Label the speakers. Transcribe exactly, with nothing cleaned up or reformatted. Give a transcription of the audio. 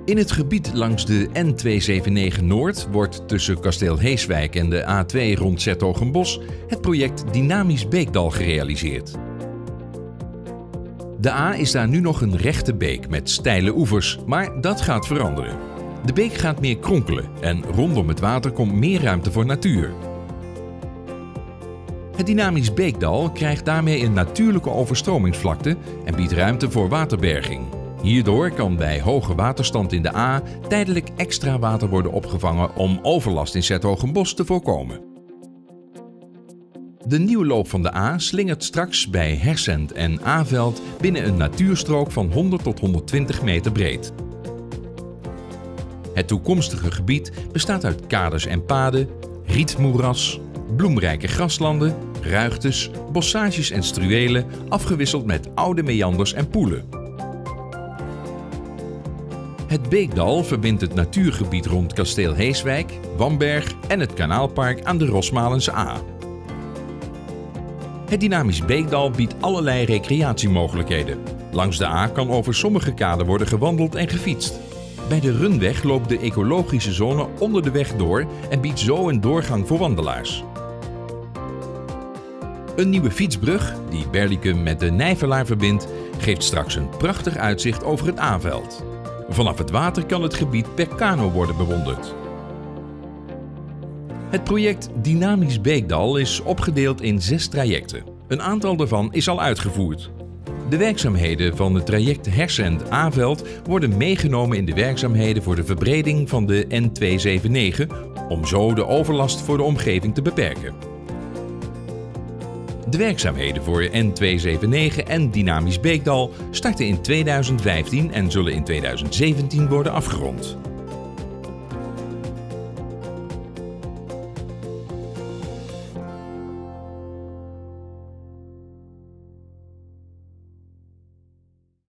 Speaker 1: In het gebied langs de N tweehonderdzevenennegentig Noord wordt tussen Kasteel Heeswijk en de A twee rond 's-Hertogenbosch het project Dynamisch Beekdal gerealiseerd. De A is daar nu nog een rechte beek met steile oevers, maar dat gaat veranderen. De beek gaat meer kronkelen en rondom het water komt meer ruimte voor natuur. Het Dynamisch Beekdal krijgt daarmee een natuurlijke overstromingsvlakte en biedt ruimte voor waterberging. Hierdoor kan bij hoge waterstand in de A tijdelijk extra water worden opgevangen om overlast in 's-Hertogenbosch te voorkomen. De nieuwe loop van de A slingert straks bij Hersent en Aveld binnen een natuurstrook van honderd tot honderdtwintig meter breed. Het toekomstige gebied bestaat uit kaders en paden, rietmoeras, bloemrijke graslanden, ruigtes, bossages en struwelen, afgewisseld met oude meanders en poelen. Het Beekdal verbindt het natuurgebied rond Kasteel Heeswijk, Wamberg en het Kanaalpark aan de Rosmalense A. Het Dynamisch Beekdal biedt allerlei recreatiemogelijkheden. Langs de A kan over sommige kaden worden gewandeld en gefietst. Bij de Runweg loopt de ecologische zone onder de weg door en biedt zo een doorgang voor wandelaars. Een nieuwe fietsbrug, die Berlicum met de Nijverlaar verbindt, geeft straks een prachtig uitzicht over het A-veld. Vanaf het water kan het gebied per kano worden bewonderd. Het project Dynamisch Beekdal is opgedeeld in zes trajecten. Een aantal daarvan is al uitgevoerd. De werkzaamheden van het traject Hersent-Aveld worden meegenomen in de werkzaamheden voor de verbreding van de N tweehonderdzevenennegentig om zo de overlast voor de omgeving te beperken. De werkzaamheden voor N tweehonderdzevenennegentig en Dynamisch Beekdal starten in tweeduizend vijftien en zullen in tweeduizend zeventien worden afgerond.